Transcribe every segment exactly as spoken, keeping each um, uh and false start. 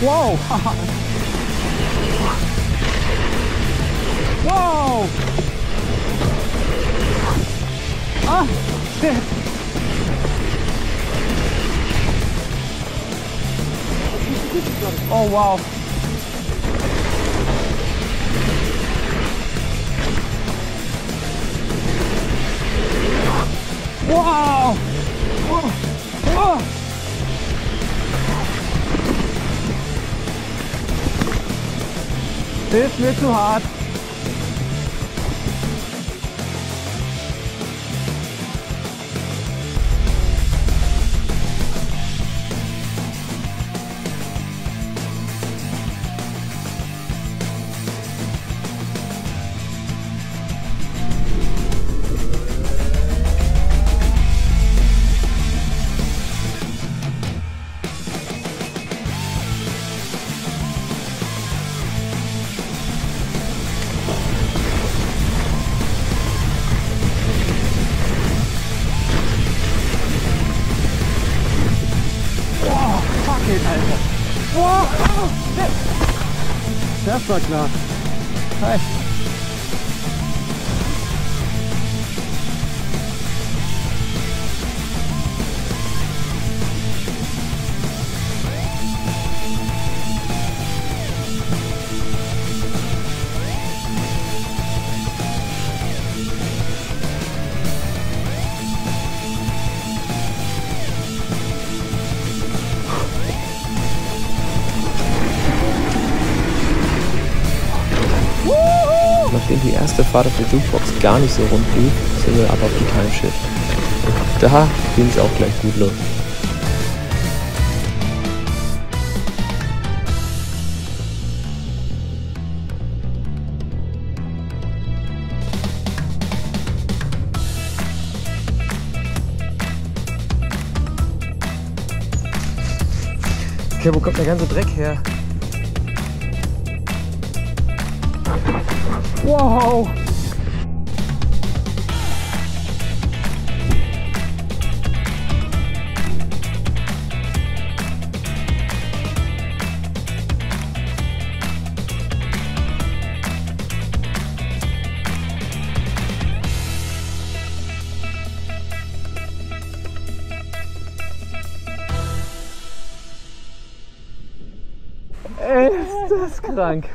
Wow! Wow! Ah! Shit! Oh wow! Wow! Oh! Oh! Das ist mir zu hart. Alter. Wow. Das war klar. Hi. Nachdem die erste Fahrt auf der Jukebox gar nicht so rund lief, sind wir ab auf die Timeshift. Und da ging es auch gleich gut los. Okay, wo kommt der ganze Dreck her? Wow! Ist das krank?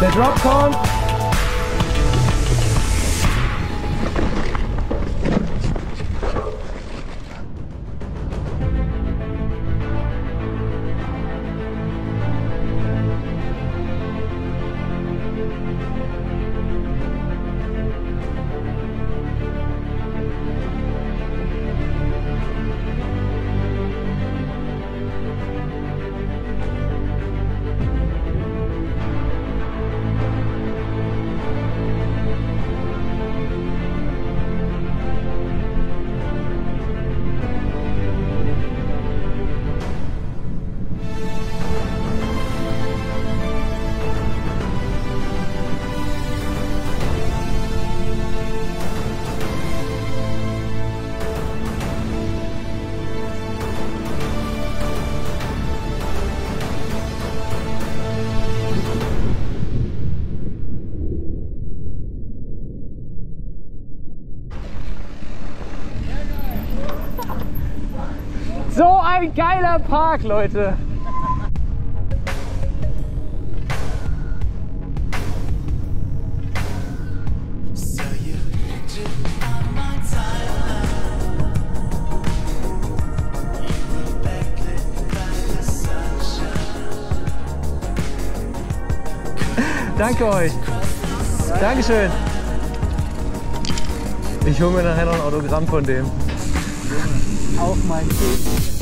Der Drop kommt. So ein geiler Park, Leute! Danke euch! Dankeschön! Ich hole mir nachher noch ein Autogramm von dem. Auf mein Weg.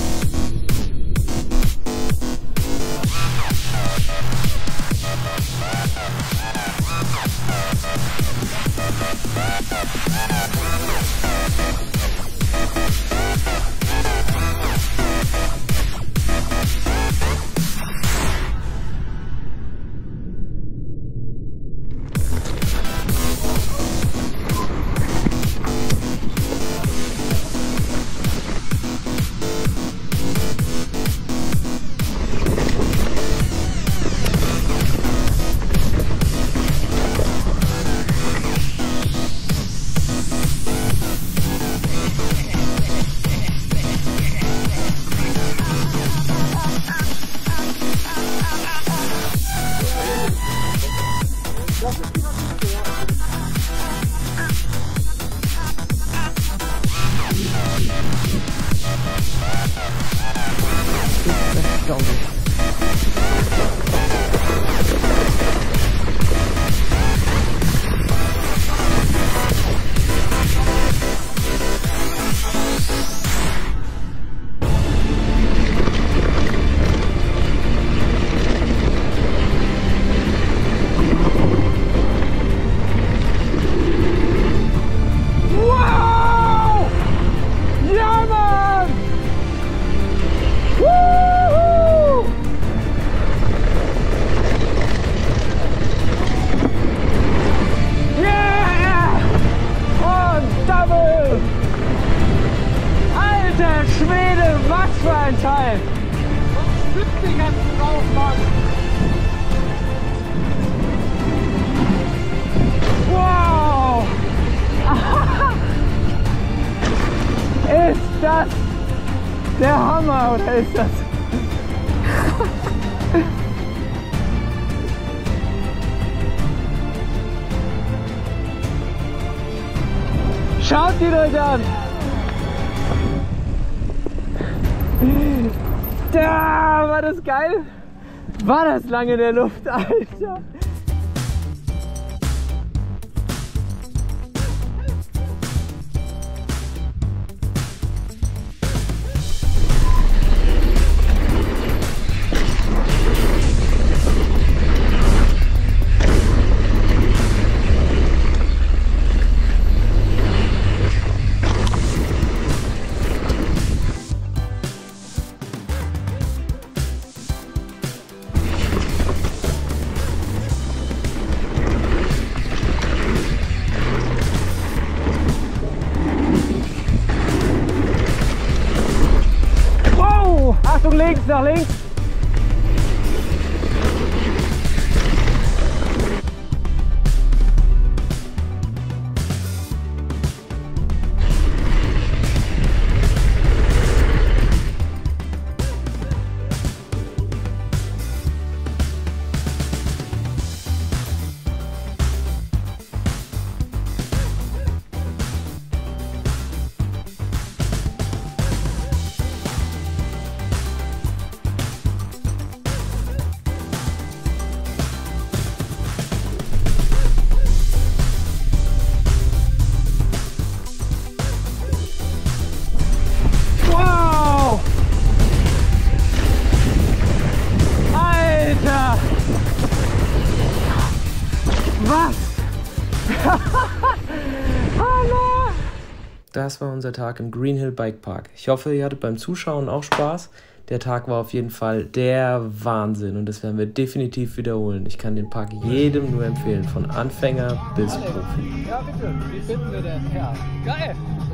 Teil! Was flippt den ganzen drauf, Mann? Wow! Ist das der Hammer oder ist das? Schaut ihn euch an! Da war das geil! War das lange in der Luft, Alter! Achtung, links, nach links! Das war unser Tag im Greenhill Bike Park. Ich hoffe, ihr hattet beim Zuschauen auch Spaß. Der Tag war auf jeden Fall der Wahnsinn und das werden wir definitiv wiederholen. Ich kann den Park jedem nur empfehlen, von Anfänger bis Profi. Ja, bitte. Wie finden wir denn? Ja, geil.